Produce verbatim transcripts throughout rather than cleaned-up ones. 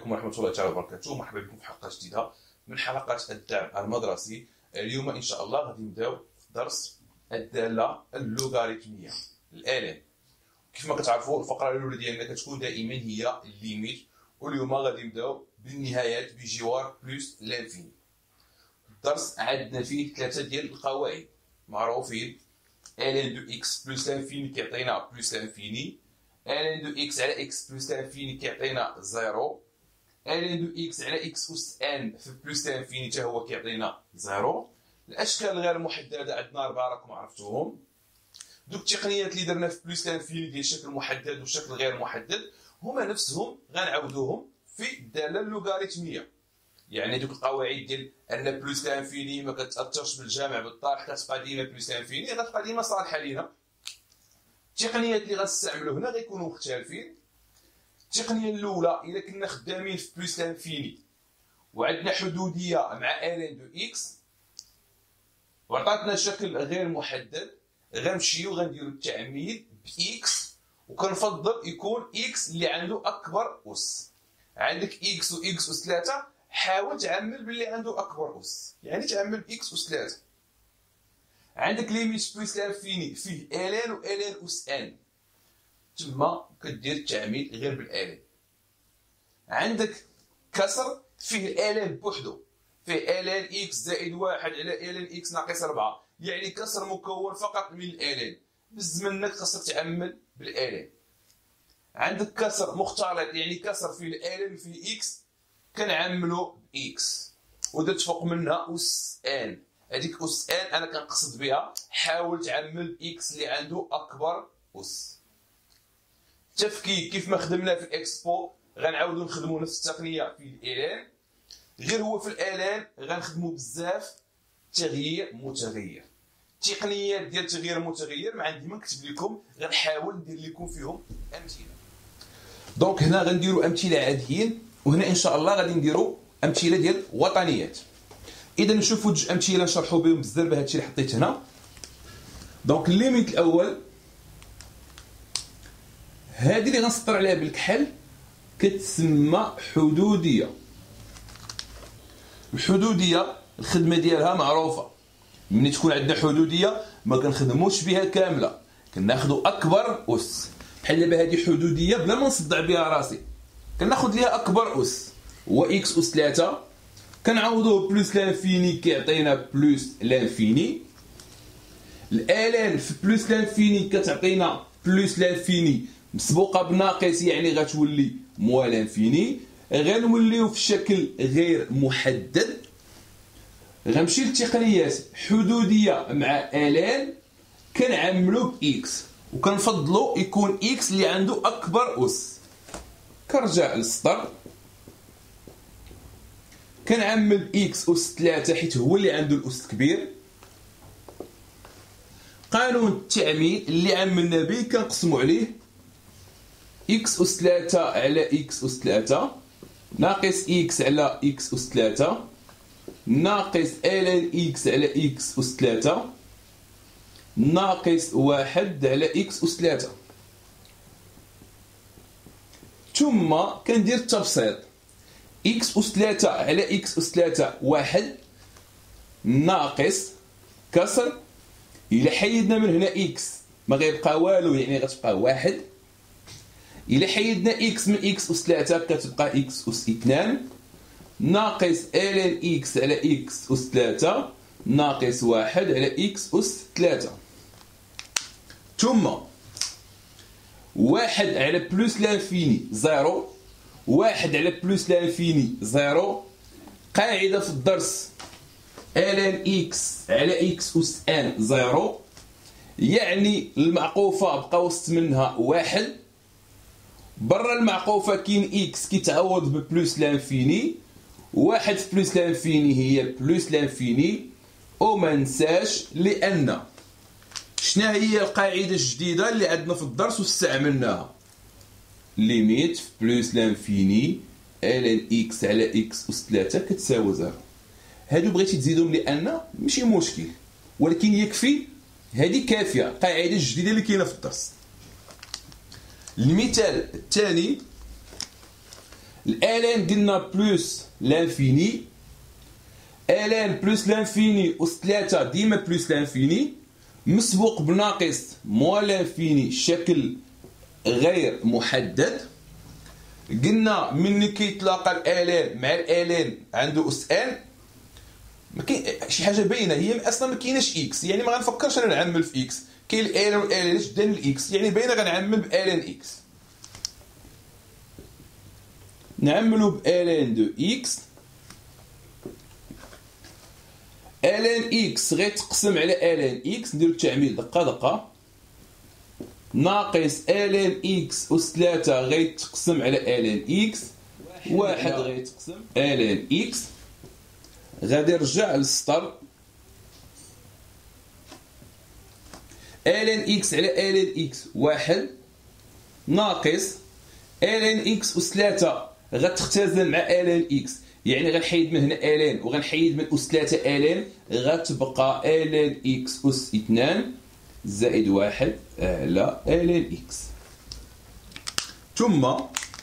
عليكم ورحمة الله تعالى وبركاته. مرحبا بكم في حلقة جديدة من حلقات الدعم المدرسي. اليوم إن شاء الله غادي نبداو درس الدالة اللوغاريتمية الآلان. كيف ما كتعرفوا الفقرة الأولى ديالنا كتكون دائما هي الليميت، واليوم غادي نبداو بالنهايات بجوار بلس لانفيني. الدرس عندنا فيه ثلاثة ديال القواعد معروفين. الان دو اكس بلس لانفيني كيعطينا بلس لانفيني، الان دو اكس على اكس بلس لانفيني كيعطينا زيرو، الان دو اكس على اكس اس ان في بلس لانفيني حتى هو كيعطينا زيرو. الاشكال الغير محدده عندنا اربعه راكم عرفتوهم. دوك التقنيات اللي درنا في بلس لانفيني ديال الشكل المحدد والشكل غير محدد هما نفسهم غنعاودوهم في الداله اللوغاريتميه. يعني دوك القواعد ديال ان بلس لانفيني ما كتاثرش بالجمع بالطرح كتبقى ديما بلس لانفيني غتبقى ديما صالحه لينا. التقنيات اللي غنستعملوا هنا غيكونوا مختلفين. التقنيه الاولى الا كنا خدامين في بلس لانفيني وعندنا حدوديه مع الان دو اكس وعطاتنا شكل غير محدد، غنمشيو غنديروا التعميد باكس، وكنفضل يكون اكس اللي عنده اكبر اس. عندك اكس و اكس اس ثلاثة، حاول تعمل باللي عنده اكبر اس، يعني تعمل باكس اس ثلاثة. عندك ليميت بلس لانفيني فيه الان و الان اس ان، تما كدير التعميد غير بالالان. عندك كسر فيه الالان بوحدو، فيه الان اكس زائد واحد على الان اكس ناقص أربعة، يعني كسر مكون فقط من الالان، بز منك خاصك تعمل بالالان. عندك كسر مختلط، يعني كسر فيه الالان وفيه اكس، كنعملو باكس ودرت فوق منها اس ان. هذيك اس ان انا كنقصد بها حاول تعمل اكس اللي عنده اكبر اس. التفكيك كيف ما خدمنا في الاكسبو غنعاودو نخدمو نفس التقنيه في الالان، غير هو في الالان غنخدمو بزاف تغيير متغير. التقنيات ديال التغيير المتغير ما عندي ما نكتب لكم، غنحاول ندير لكم فيهم امثله. دونك هنا غنديرو امثله عاديين، وهنا ان شاء الله غادي نديرو امثله ديال وطنيات. اذا نشوفوا جوج امثله نشرحوا بهم بزاف بهذا الشيء اللي حطيت هنا. دونك الليميت الاول هذه اللي غنسطر عليها بالكحل كتسمى حدوديه. الحدوديه الخدمه ديالها معروفه، ملي تكون عندنا حدوديه ما كنخدموش بها كامله، كناخذوا اكبر اس. بحال دابا هذه حدوديه بلا ما نصدع بها راسي، كناخذ ليها اكبر اس هو اكس اس ثلاثة، كنعوضوه بلس لانفيني كيعطينا بلس لانفيني. الالان في بلس لانفيني كتعطينا بلس لانفيني مسبوقه بناقص، يعني غتولي موال لانفيني. غنوليو في الشكل غير محدد. غنمشي للتقنيات حدوديه مع الان كنعملو باكس، وكنفضلو يكون اكس اللي عنده اكبر اس. كنرجع للسطر كنعمل اكس اس ثلاثة حيت هو اللي عنده الاس كبير. قانون التعميد اللي عملنا به كنقسمو عليه اكس اس ثلاثة على اكس اس ثلاثة ناقص اكس على اكس اس ثلاثة ناقص الان اكس على اكس اس ثلاثة ناقص واحد على اكس اس ثلاثة. ثم كندير التبسيط، اكس اس ثلاثة على اكس اس ثلاثة واحد ناقص كسر، إلا حيدنا من هنا اكس ما غيبقى والو، يعني غتبقى واحد. إلا حيدنا اكس من اكس اس ثلاثة كتبقى اكس اس اثنان ناقص الان اكس على اكس اس ثلاثة ناقص واحد على اكس اس ثلاثة. ثم واحد على بلس لانفيني زيرو، واحد على بلس لانفيني زيرو. قاعدة في الدرس الان اكس على اكس اس ان زيرو، يعني المعقوفة بقى وسط منها واحد. برا المعقوفة كاين اكس كيتعوض ببلس لانفيني، واحد في بلس لانفيني هي بلس لانفيني. وما ننساش لان شنا هي القاعدة الجديدة اللي عندنا في الدرس واستعملناها، ليميت في بلس لانفيني الان اكس على اكس اس ثلاثة كتساوي زيرو. هادو بغيتي تزيدهم لان ماشي مشكل، ولكن يكفي هذه كافيه، القاعده الجديده اللي كاينه في الدرس. المثال الثاني الالين قلنا بلوس لانفيني، الين بلوس لانفيني أس ثلاثة ديما بلوس لانفيني، مسبوق بناقص موان لانفيني شكل غير محدد. قلنا ملي كيتلاقى الالين مع الالين عنده اس ان، ما كاين شي حاجه باينه هي اصلا ما كايناش اكس، يعني ما غنفكرش انا نعمل في اكس، كاين الالين والالين جدا الاكس، يعني باينه غنعمل بالين اكس، نعملو بالين دو اكس. الين اكس غيتقسم على الين اكس، نديرو التعميل دقه دقه، ناقص الين اكس اس ثلاثة غيتقسم على الين اكس، واحد غيتقسم الين اكس. غادي نرجع للسطر، الين اكس على الين اكس واحد ناقص الين اكس اس ثلاثة غتختزل مع الين اكس، يعني غنحيد من هنا الين وغنحيد من اس ثلاثة الين، غتبقى الين اكس اس اثنان زائد واحد على الين اكس. ثم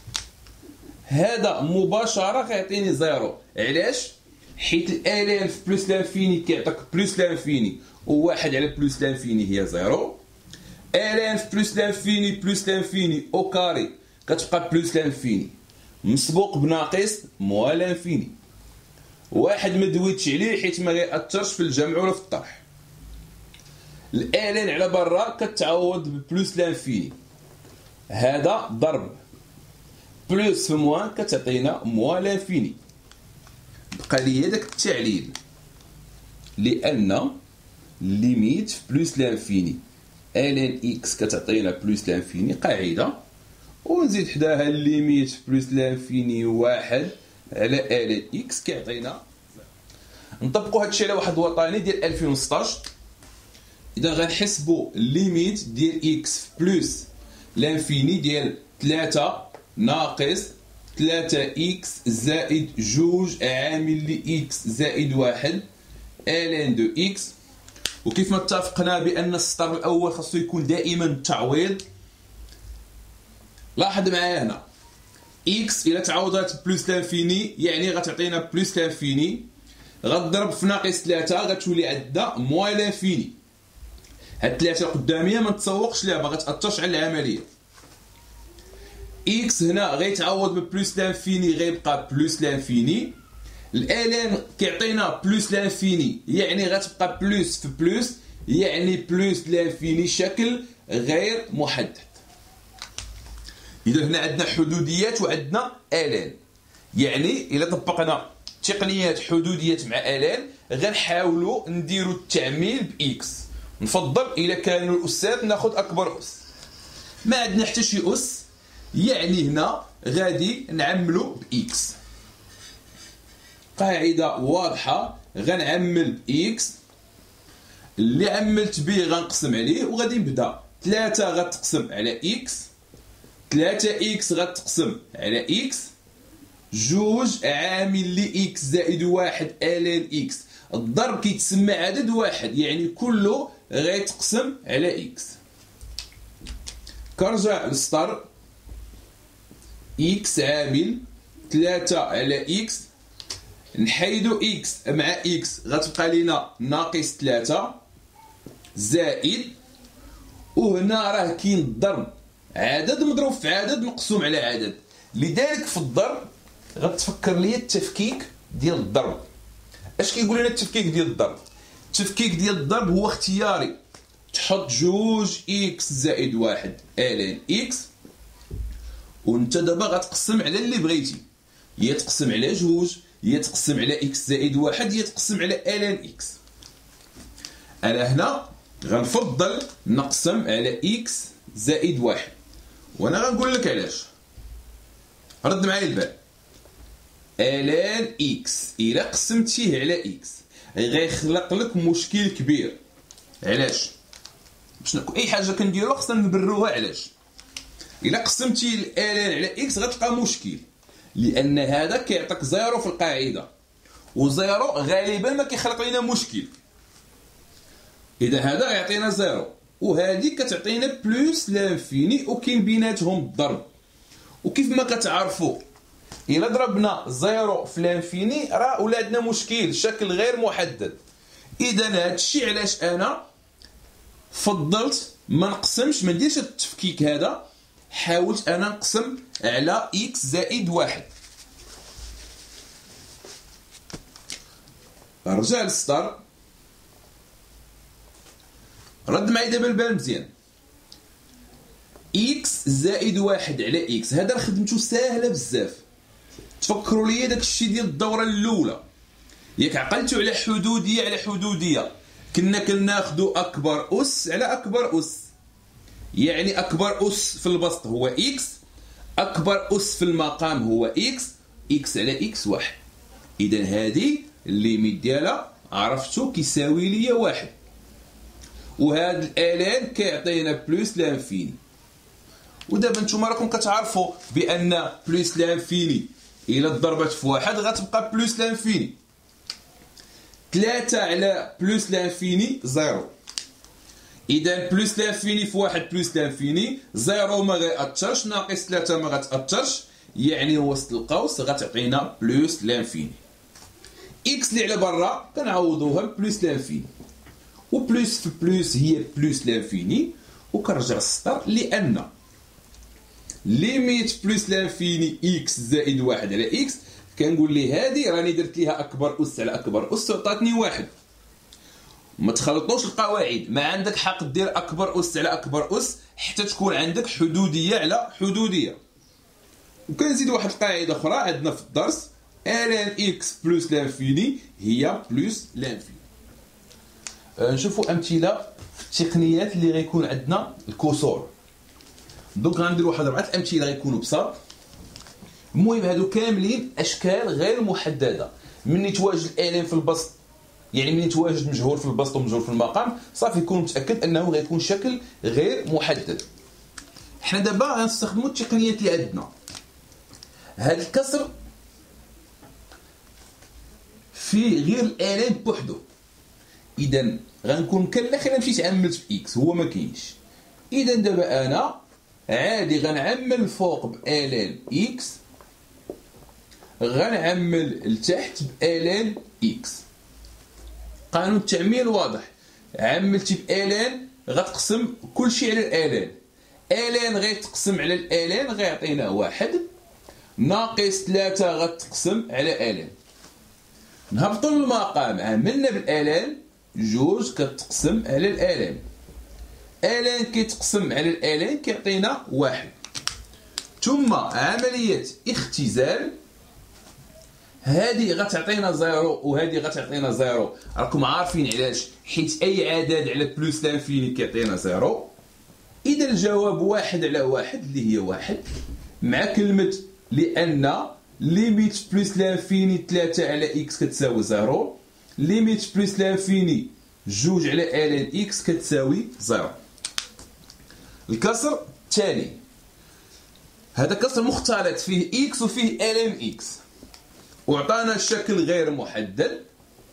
هذا مباشرة غيعطيني زيرو، علاش؟ حيت الالين في بلوس لانفيني كيعطيك بلوس لانفيني، وواحد على بلوس لانفيني هي زيرو. الين في بلوس لانفيني بلوس لانفيني او كاري كتبقى بلوس لانفيني مسبوق بناقص موان لانفيني. واحد ما دويتش عليه حيت ما غيأثرش في الجمع ولا في الطرح. الالين على برا كتعوض ببلوس لانفيني، هذا ضرب بلوس في موان كتعطينا موان لانفيني. بقى لي داك التعليل لان ليميت في بلوس لانفيني الين اكس كتعطينا بلوس لانفيني قاعده، ونزيد حداها الليميت في بلوس لانفيني واحد على الين اكس كيعطينا. نطبقوا هادشي على واحد الوطني ديال ألفين وستطاش. اذا غنحسبوا الليميت ديال اكس في بلوس لانفيني ديال ثلاثة ناقص ثلاثة اكس زائد جوج عامل ل اكس زائد واحد الين دو اكس. وكيف ما اتفقنا بان السطر الاول خاصو يكون دائما تعويض، لاحظ معايا هنا اكس الى تعوضات بلوس لانفيني يعني غتعطينا بلوس لانفيني، غتضرب في ناقص ثلاثة غتولي عندنا موان لانفيني. هاد ثلاثة قدامية ما نتسوقش ليها، ما غتأثرش على العملية. اكس هنا غيتعوض ببلوس لانفيني غيبقى بلوس لانفيني، الالين كيعطينا بلوس لانفيني يعني غتبقى بلوس في بلوس، يعني بلوس لانفيني شكل غير محدد. اذا هنا عندنا حدوديات وعندنا الين، يعني الا طبقنا تقنيات حدوديات مع الين غنحاولوا نديروا التعميل باكس. نفضل الا كانوا الاسات ناخذ اكبر اس، ما عندنا حتى شي اس، يعني هنا غادي نعملوا باكس. قاعده واضحه، غنعمل باكس، اللي عملت به غنقسم عليه وغادي نبدا. ثلاثة غتقسم على اكس، ثلاثة اكس غتقسم على اكس، جوج عامل ل اكس زائد واحد الين اكس. الضرب كيتسمى عدد واحد يعني كله غيتقسم على اكس. كنرجع للسطر، اكس عامل ثلاثة على اكس، نحيدو اكس مع اكس غتبقى لينا ناقص ثلاثة زائد، وهنا راه كاين الضرب عدد مضروب في عدد مقسوم على عدد، لذلك في الضرب غتفكر ليا التفكيك ديال الضرب. اش كيقول لنا التفكيك ديال الضرب؟ التفكيك ديال الضرب هو اختياري، تحط جوج اكس زائد واحد الين اكس، وانت دابا غتقسم على اللي بغيتي، يا تقسم على جوج يا تقسم على اكس زائد واحد يا تقسم على الين اكس. انا هنا غنفضل نقسم على اكس زائد واحد، وانا غنقول لك علاش. رد معايا البال، الين اكس الا قسمتيه على اكس غيخلق لك مشكل كبير. علاش؟ باش اي حاجه كنديروها خصنا نبروها. علاش؟ الا قسمتي الالين على اكس غتلقى مشكل، لان هذا كيعطيك زيرو في القاعده، وزيرو غالبا ما كيخلق لنا مشكل. اذا هذا يعطينا زيرو وهذه كتعطينا بلوس لانفيني، وكاين بيناتهم الضرب. وكيف ما كتعرفوا الا ضربنا زيرو في لانفيني راه ولا عندنا مشكل، شكل غير محدد. اذا هذا الشيء علاش انا فضلت ما نقسمش، ما نديرش التفكيك هذا، حاولت انا نقسم على اكس زائد واحد. رجع للسطر، رد معايا دابا البال مزيان. اكس زائد واحد على اكس، هذا راه خدمته ساهله بزاف. تفكروا لي داك الشيء ديال الدوره الاولى، ياك عقلتوا على حدوديه على حدوديه، كنا كناخذوا اكبر اس على اكبر اس، يعني اكبر اس في البسط هو اكس، اكبر اس في المقام هو اكس، اكس على اكس واحد. اذا هذه الليميت ديالها عرفتو كيساوي ليا واحد، وهذا الالان كيعطينا بلوس لانفيني. ودابا نتوما راكم كتعرفوا بان بلوس لانفيني الا ضربت في واحد غتبقى بلوس لانفيني. ثلاثة على بلوس لانفيني زيرو. اذا بلوس لانفيني في واحد بلوس لانفيني، زيرو ما غيأثرش، ناقص ثلاثة ما غتأثرش، يعني وسط القوس غتعطينا بلوس لانفيني. اكس اللي على برا كنعوضوها بلوس لانفيني، وبلوس في بلوس هي بلوس لانفيني، وكنرجع للسطر لان ليميت بلوس لانفيني اكس زائد واحد على اكس، كنقول لي هذه راني درت ليها اكبر اس على اكبر اس وعطاتني واحد. ما تخلطوش القواعد، ما عندك حق دير اكبر اس على اكبر اس حتى تكون عندك حدوديه على حدوديه. وكنزيد واحد القاعده اخرى عندنا في الدرس، الان اكس بلوس لانفيني هي بلوس لانفيني. أه نشوفوا امثله في التقنيات اللي غيكون عندنا الكسور. دونك غندير واحد اربعه امثله غيكونوا بساط. المهم هادو كاملين اشكال غير محدده، مني تواجد الالين في البسط، يعني مني تواجد مجهول في البسط ومجهول في المقام، صافي كون متاكد انه غيكون شكل غير محدد. حنا دابا غنستخدموا التقنيات اللي عندنا. هاد الكسر في غير الالين بوحدو، اذا غنكون مكلخ الا مشيت عملت باكس، هو ما كاينش. اذا دابا انا عادي غنعمل فوق بالان اكس، غنعمل لتحت بالان اكس. قانون التعميل واضح، عملتي بالان غتقسم كلشي على الالان، الان غيتقسم على الالان غيعطينا واحد، ناقص ثلاثة غتقسم على الان. نهبطوا للمقام، عملنا بالالان جوج كتقسم على الالان، الان كيتقسم على الالان كيعطينا واحد. ثم عملية اختزال، هذه غتعطينا زيرو وهذه غتعطينا زيرو، راكم عارفين علاش، حيت اي عدد على بلوس لانفيني كيعطينا زيرو. اذا الجواب واحد على واحد اللي هي واحد، مع كلمة لان ليميت بلوس لانفيني ثلاثة على اكس كتساوي زيرو، ليميت بلوس لانفيني جوج على الان اكس كتساوي زيرو. الكسر الثاني هذا كسر مختلط فيه اكس وفيه الان اكس، وعطانا شكل غير محدد.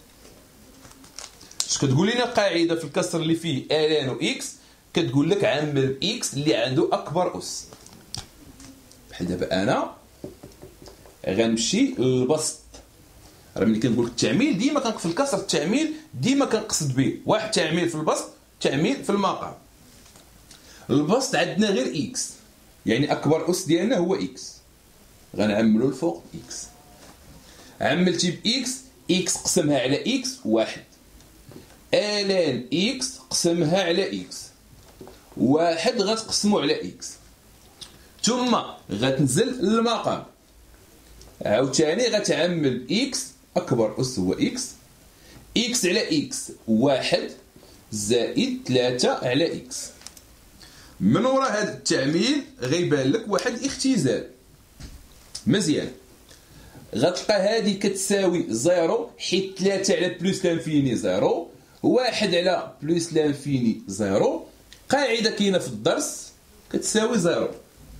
اش كتقول لنا القاعده في الكسر اللي فيه الان و اكس؟ كتقول لك عمل اكس اللي عنده اكبر اس. بحال دابا انا غنمشي للبسط، راه ملي كنقول لك التعميل ديما كان في الكسر، التعميل ديما كنقصد به واحد تعميل في البسط، تعميل في المقام. البسط عندنا غير اكس، يعني اكبر اس ديالنا هو اكس، غنعملو الفوق اكس. عملتي باكس، اكس قسمها على اكس واحد، الان اكس قسمها على اكس واحد غتقسمو على اكس، ثم غتنزل للمقام، عاوتاني غتعمل اكس اكبر اس هو اكس، اكس على اكس واحد زائد ثلاثة على اكس. من وراء هذا التعميل غيبان لك واحد الاختزال مزيان، غتلقى هذه كتساوي زيرو حيت ثلاثة على بلوس لانفيني زيرو، واحد على بلوس لانفيني زيرو، قاعدة كاينة في الدرس كتساوي زيرو.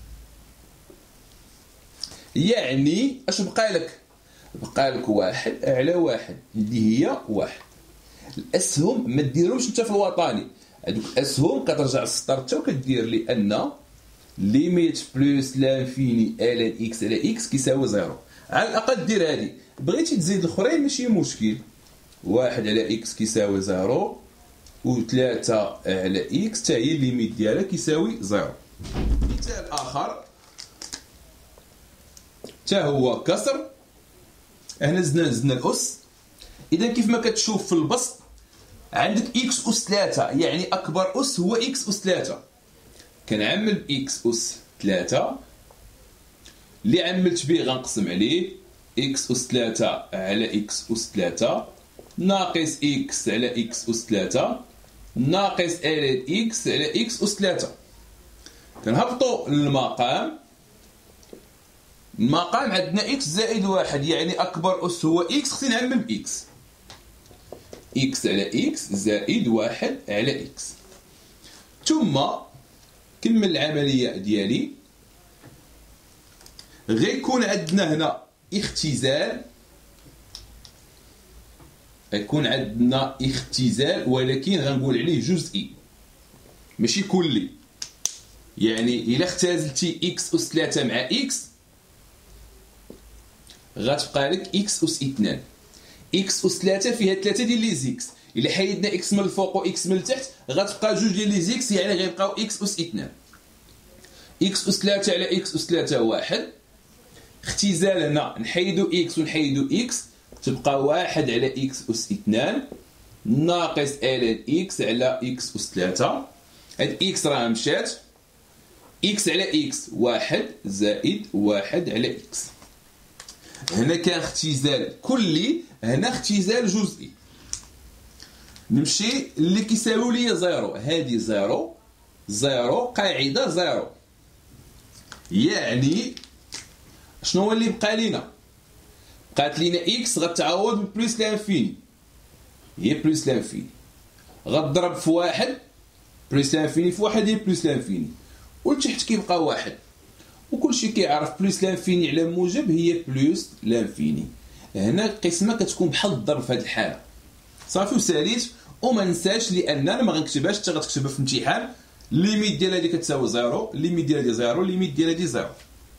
يعني اش بقى لك؟ بقى لك واحد على واحد اللي هي واحد. الاسهم ما ديرهمش انت في الوطني، هذوك الاسهم كترجع للسطر حتى وكدير، لان ليميت بلس لانفيني الان اكس على اكس كيساوي زيرو. على الاقل دير هادي، بغيتي تزيد الاخرين ماشي مشكل. واحد على اكس كيساوي زيرو، و ثلاثة على اكس حتى هي الليميت ديالها كيساوي زيرو. مثال اخر حتى هو كسر، هنا زدنا زدنا الاس. اذا كيف ما كتشوف في البسط عندك اكس اس ثلاثة، يعني اكبر اس هو اكس اس ثلاثة. كنعمل باكس اس ثلاثة اللي عملت به غنقسم عليه اكس اس ثلاثة على اكس اس ثلاثة ناقص اكس على اكس اس ثلاثة ناقص ال اكس على اكس اس ثلاثة. كنهبطوا للمقام، المقام عندنا اكس زائد واحد، يعني اكبر اس هو اكس، خصني نعمل باكس. اكس على اكس زائد واحد على اكس. ثم كمل العمليه ديالي. غيكون عندنا هنا اختزال، غيكون عندنا اختزال ولكن غنقول عليه جزئي ماشي كلي. يعني الا اختزلتي اكس اس ثلاثة مع اكس غتبقى لك اكس اس اثنان. اكس اس ثلاثة فيها ثلاثة ديال لي زيكس، الا حيدنا اكس من الفوق و اكس من التحت غتبقى جوج ديال لي زيكس، يعني غيبقاو اكس اس اثنان. اكس اس ثلاثة على اكس اس ثلاثة واحد. اختزال هنا نحيدو اكس ونحيدو اكس تبقى واحد على اكس اس اثنان ناقص ال اكس على اكس اس ثلاثة. هاد اكس راه مشات، اكس على اكس واحد زائد واحد على اكس. هنا كان اختزال كلي، هنا اختزال جزئي. نمشي اللي كيساوي لي زيرو، هادي زيرو زيرو قاعده زيرو. يعني شنو هو اللي بقى لينا؟ بقات لينا اكس غتعوض بلس لانفيني، هي بلس لانفيني غتضرب في واحد، بلس لانفيني في واحد هي بلس لانفيني، والتحت كيبقى واحد. وكلشي كيعرف بلس لانفيني على موجب هي بلس لانفيني. هنا القسمه كتكون بحال الضرب في هذه الحاله. صافي وساليت. وما ننساش لان انا ما غنكتبهاش، حتى غتكتبها في الامتحان. الليميت ديال هذه كتساوي زيرو، الليميت ديال هذه زيرو، الليميت ديال هذه زيرو.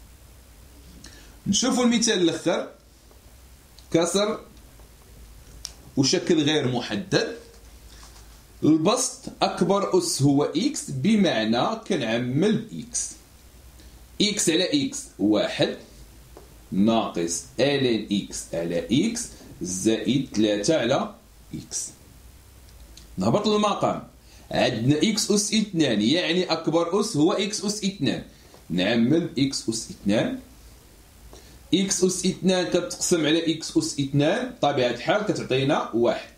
نشوفوا المثال الاخر. كسر وشكل غير محدد. البسط اكبر اس هو اكس، بمعنى كنعمل باكس. اكس على اكس واحد ناقص ال اكس على اكس زائد ثلاثة على اكس. نهبط للمقام، عندنا اكس اس اثنان، يعني اكبر اس هو اكس اس اثنان. نعمل باكس اس اثنان. اكس اس اثنان كتقسم على اكس اس اثنان بطبيعة الحال كتعطينا واحد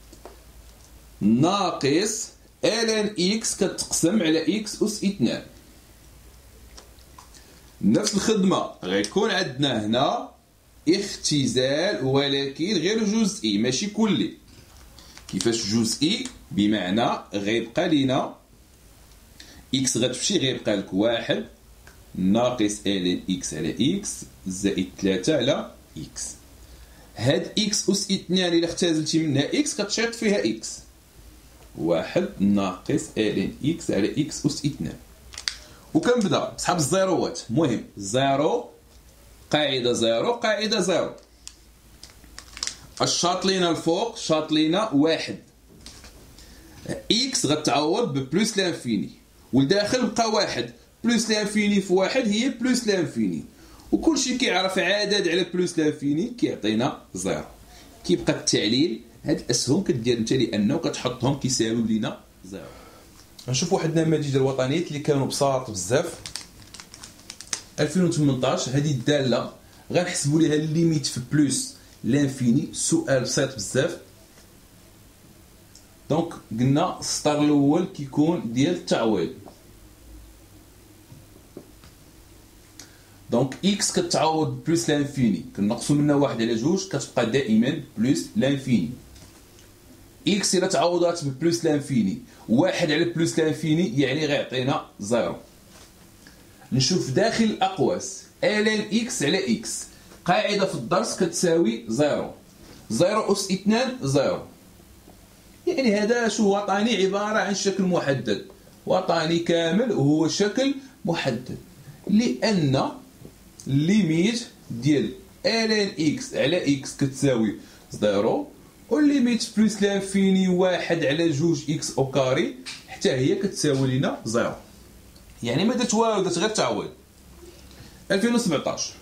ناقص ال اكس كتقسم على اكس اس اثنان. نفس الخدمة غيكون عندنا هنا اختزال ولكن غير جزئي ماشي كلي. كيفاش جزئي؟ بمعنى غيبقى لينا اكس غتمشي غيبقى لك واحد ناقص ال اكس على اكس زائد ثلاثة على اكس. هاد اكس اس اثنان الا اختزلتي منها اكس كتشيط فيها اكس، واحد ناقص ال اكس على اكس اس اثنان. وكنبدا بسحب الزيروات. المهم زيرو قاعده زيرو قاعده زيرو. الشاط لينا الفوق شاط لينا واحد. اكس غتعوض ببلس لانفيني، والداخل بقى واحد. بلس لانفيني في واحد هي بلس لانفيني، وكلشي كيعرف عدد على بلس لانفيني كيعطينا زيرو. كيبقى التعليل هاد الاسهم كدير انت لانه كتحطهم كيساويو لينا زيرو. نشوف واحد النماذج الوطنيات اللي كانوا بساط بزاف. ألفين وثمنطاش هذه الداله غنحسبوا ليها الليميت في بلس لانفيني. سؤال بسيط بزاف. دونك قلنا السطر الاول كيكون ديال التعويض. دونك اكس كتعوض بلس لانفيني، كنقصوا منها واحد على جوج كتبقى دائما بلس لانفيني. اكس الا تعوضات ببلس لانفيني واحد على بلس لانفيني يعني غيعطينا زيرو. نشوف داخل الاقواس ال اكس على اكس قاعده في الدرس كتساوي زيرو. زيرو اس اثنان زيرو، يعني هذا شو وطني عباره عن شكل محدد. وطني كامل وهو شكل محدد، لان الليميت ديال الان اكس على اكس كتساوي زيرو، والليميت بلس لانفيني واحد على جوج اكس او كاري حتى هي كتساوي لنا زيرو. يعني ما درت والو، درت غير تعويض. ألفين وسبعطاش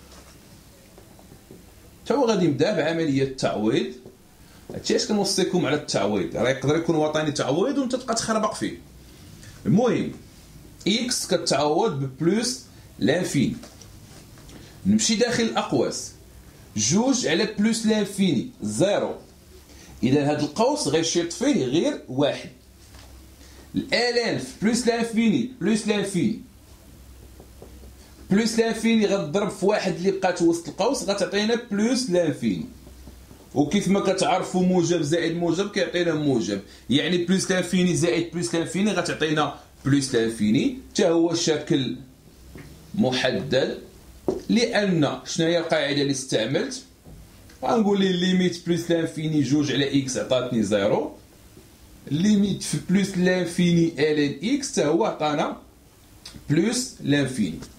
تا هو غادي نبدا بعمليه التعويض. هادشي علاش كنوصيكم على التعويض، راه يقدر يكون وطني تعويض وانت تبقى تخربق فيه. المهم اكس كتعوض ببلوس لانفيني، نمشي داخل الاقواس، جوج على بلوس لانفيني زيرو، اذا هاد القوس غيشيط فيه غير واحد. الالان في بلوس لانفيني بلوس لانفيني بلوس لانفيني غتضرب في واحد اللي بقات وسط القوس غتعطينا بلوس لانفيني، وكيف ما كتعرفوا موجب زائد موجب كيعطينا موجب، يعني بلوس لانفيني زائد بلوس لانفيني غتعطينا بلوس لانفيني، حتى هو شكل محدد. لان شنو هي القاعده اللي استعملت؟ غنقول لي ليميت بلوس لانفيني جوج على اكس عطاتني زيرو، ليميت في بلوس لانفيني الان اكس حتى هو عطانا بلوس لانفيني.